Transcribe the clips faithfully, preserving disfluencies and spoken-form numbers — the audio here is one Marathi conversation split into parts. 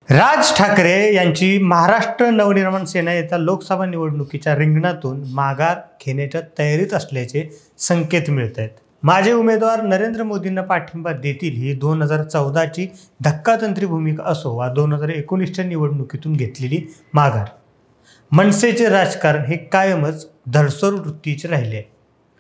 राज ठाकरे यांची महाराष्ट्र नवनिर्माण सेना येत्या लोकसभा निवडणुकीच्या रिंगणातून माघार घेण्याच्या तयारीत असल्याचे संकेत मिळत आहेत। माझे उमेदवार नरेंद्र मोदींना पाठिंबा देतील ही दोन हजार चौदाची धक्कातंत्री भूमिका असो वा दोन हजार एकोणीसच्या निवडणुकीतून घेतलेली माघार, मनसेचे राजकारण हे कायमच धडसर वृत्तीचे राहिले आहे।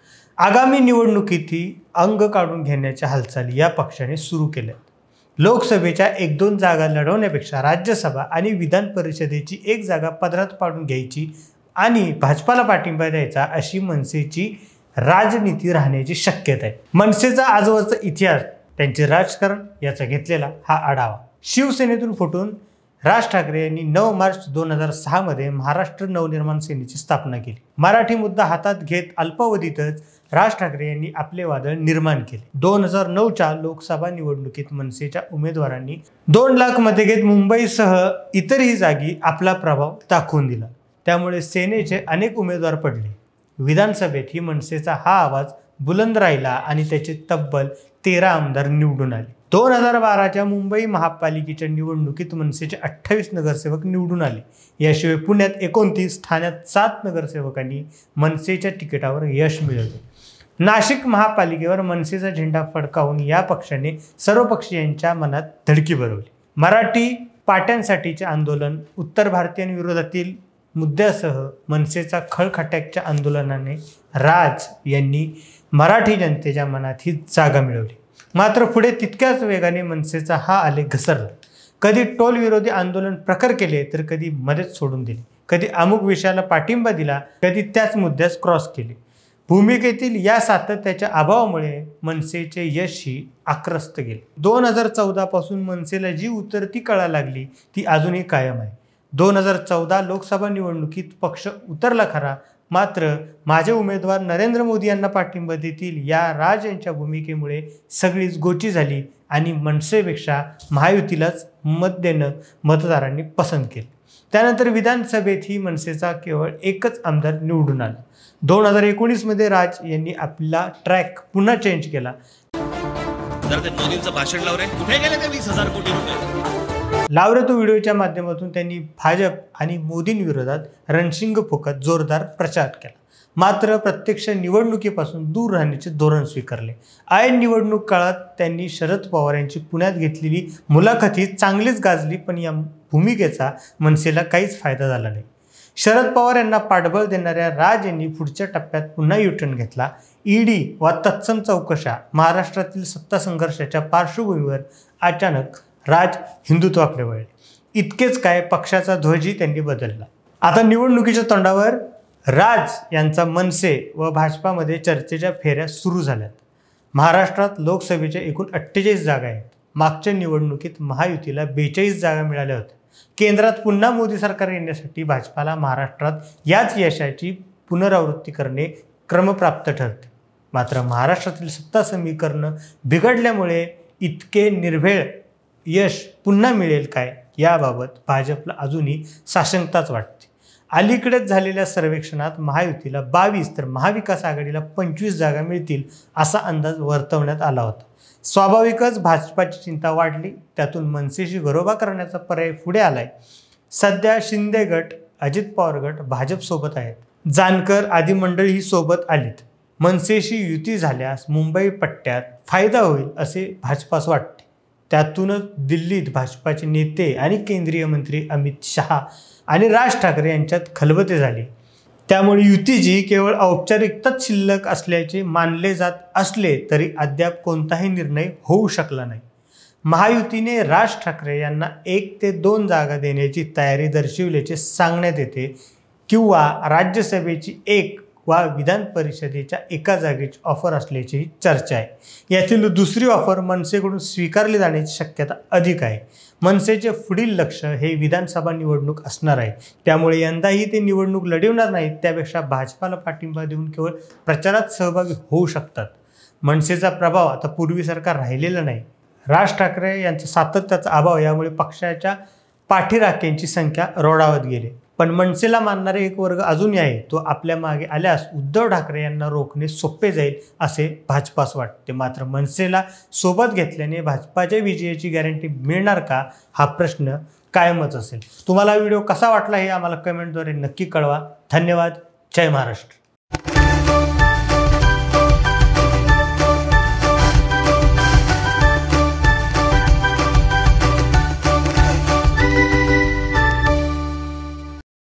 आगामी निवडणुकीतही अंग काढून घेण्याच्या हालचाली या पक्षाने सुरू केल्या। लोकसभेच्या एक दोन जागा लढवण्यापेक्षा राज्यसभा आणि विधान परिषदेची एक जागा पदरात पाडून घ्यायची आणि भाजपाला पाठिंबा द्यायचा अशी मनसेची राजनीती राहण्याची शक्यता आहे। मनसेचा आजवरचा इतिहास, त्यांचे राजकारण याचा घेतलेला हा आढावा। शिवसेनेतून फुटून राज ठाकरे यांनी नऊ मार्च दोन हजार सहा मध्ये महाराष्ट्र नवनिर्माण सेनेची स्थापना केली। मराठी मुद्दा हातात घेत अल्पावधीतच राज ठाकरे यांनी आपले वादळ निर्माण केले। दोन हजार नऊच्या लोकसभा निवडणुकीत मनसेच्या उमेदवारांनी दोन लाख मते घेत मुंबईसह इतरही जागी आपला प्रभाव दाखवून दिला। त्यामुळे सेनेचे अनेक उमेदवार पडले। विधानसभेत ही मनसेचा हा आवाज बुलंद राहिला आणि त्याचे तब्बल तेरा आमदार निवडून आले। दोन हजार बाराच्या मुंबई महापालिकेच्या निवडणुकीत मनसेचे अठ्ठावीस नगरसेवक निवडून आले। याशिवाय पुण्यात एकोणतीस, ठाण्यात सात नगरसेवकांनी मनसेच्या तिकिटावर यश मिळवले। नाशिक महापालिकेवर मनसेचा झेंडा फडकावून या पक्षाने सर्वपक्षीयांच्या मनात धडकी भरवली। मराठी पाट्यांसाठीचे आंदोलन, उत्तर भारतीयांविरोधातील मुद्द्यासह मनसेचा खळखट्याच्या आंदोलनाने राज यांनी मराठी जनतेच्या मनात ही जागा मिळवली। मात्र पुढे तितक्याच वेगाने मनसेचा हा आलेख घसरला। कधी टोल विरोधी आंदोलन प्रखर केले तर कधी मध्येच सोडून दिले, कधी अमुक विषयाला पाठिंबा दिला, कधी त्याच मुद्द्यास क्रॉस केले। भूमिकेतील या सातत्याच्या अभावामुळे मनसेचे यशही आक्रस्त गेले। दोन हजार चौदा पासून मनसेला जी उतरती कळा लागली ती अजूनही कायम आहे। दोन हजार चौदा लोकसभा निवडणुकीत पक्ष उतरला खरा, मात्र माझे उमेदवार नरेंद्र मोदी यांना पाठिंबा देतील या राज यांच्या भूमिकेमुळे सगळीच गोची झाली आणि मनसेपेक्षा महायुतीलाच मत देणं मतदारांनी पसंत केलं। त्यानंतर विधानसभेतही मनसेचा केवळ एकच आमदार निवडून आला। दोन हजार एकोणीस मध्ये राज यांनी आपला ट्रॅक पुन्हा चेंज केला। जर ते मोदींचं भाषण लावरे कुठे गेले ते वीस हजार कोटी रुपये लावरे तो व्हिडिओच्या माध्यमातून त्यांनी भाजप आणि मोदींविरोधात रणशिंग फुकत जोरदार प्रचार केला। मात्र प्रत्यक्ष निवडणुकीपासून दूर राहण्याचे धोरण स्वीकारले। ऐन निवडणूक काळात त्यांनी शरद पवार यांची पुण्यात घेतलेली मुलाखती चांगलीच गाजली, पण या भूमिकेचा मनसेला काहीच फायदा झाला नाही। शरद पवार यांना पाठबळ देणाऱ्या राज यांनी पुढच्या टप्प्यात पुन्हा युटर्न घेतला। ईडी वा तत्सम चौकशा, महाराष्ट्रातील सत्ता संघर्षाच्या पार्श्वभूमीवर अचानक राज हिंदुत्वाकडे वळले। इतकेच काय, पक्षाचा ध्वजही त्यांनी बदलला। आता निवडणुकीच्या तोंडावर राज यांचा मनसे व भाजपामध्ये चर्चेच्या फेऱ्या सुरू झाल्यात। महाराष्ट्रात लोकसभेच्या एकूण अठ्ठेचाळीस जागा आहेत। मागच्या निवडणुकीत महायुतीला बेचाळीस जागा मिळाल्या होत्या। केंद्रात पुन्हा मोदी सरकार येण्यासाठी भाजपाला महाराष्ट्रात याच यशाची पुनरावृत्ती करणे क्रमप्राप्त ठरते। मात्र महाराष्ट्रातील सत्ता समीकरण बिघडल्यामुळे इतके निर्भेळ यश पुन्हा मिळेल काय याबाबत भाजपला अजूनही साशंकताच वाटते। अलीकडेच झालेल्या सर्वेक्षणात महायुतीला बावीस तर महाविकास आघाडीला पंचवीस जागा मिळतील असा अंदाज वर्तवण्यात आला होता। स्वाभाविकच भाजपाची चिंता वाढली, त्यातून मनसेशी घरोबा करण्याचा पर्याय पुढे आलाय। सध्या शिंदे गट, अजित पवार गट भाजपसोबत आहेत, जानकर आदी मंडळी सोबत आलीत। मनसेशी युती झाल्यास मुंबई पट्ट्यात फायदा होईल असे भाजपास वाटते। त्यातूनच दिल्लीत भाजपाचे नेते आणि केंद्रीय मंत्री अमित शहा आणि राज ठाकरे यांच्यात खलबते झाली। त्यामुळे युतीची केवळ औपचारिकताच शिल्लक असल्याचे मानले जात असले तरी अद्याप कोणताही निर्णय होऊ शकला नाही। महायुतीने राज ठाकरे यांना एक ते दोन जागा देण्याची तयारी दर्शविल्याचे सांगण्यात येते, किंवा राज्यसभेची एक वा विधान परिषदेच्या एका जागेची ऑफर असल्याची चर्चा आहे। यातील दुसरी ऑफर मनसेकडून स्वीकारली जाण्याची शक्यता अधिक आहे। मनसेचे पुढील लक्ष हे विधानसभा निवडणूक असणार आहे, त्यामुळे यंदाही ते निवडणूक लढवणार नाहीत, त्यापेक्षा भाजपाला पाठिंबा देऊन केवळ प्रचारात सहभागी होऊ शकतात। मनसेचा प्रभाव आता पूर्वीसारखा राहिलेला नाही। राज ठाकरे यांचा सातत्याचा अभाव यामुळे पक्षाच्या पाठीराख्यांची संख्या रोडावत गेली। पण मनसेला मानणारे एक वर्ग अजूनही आहे, तो आपल्या मागे आल्यास उद्धव ठाकरे यांना रोखणे सोपे जाईल असे भाजपास वाटते। मात्र मनसेला सोबत घेतल्याने भाजपाच्या विजयाची गॅरंटी मिळणार का हा प्रश्न कायमच असेल. तुम्हाला व्हिडिओ कसा वाटला हे आम्हाला कमेंटद्वारे नक्की कळवा. धन्यवाद. जय महाराष्ट्र.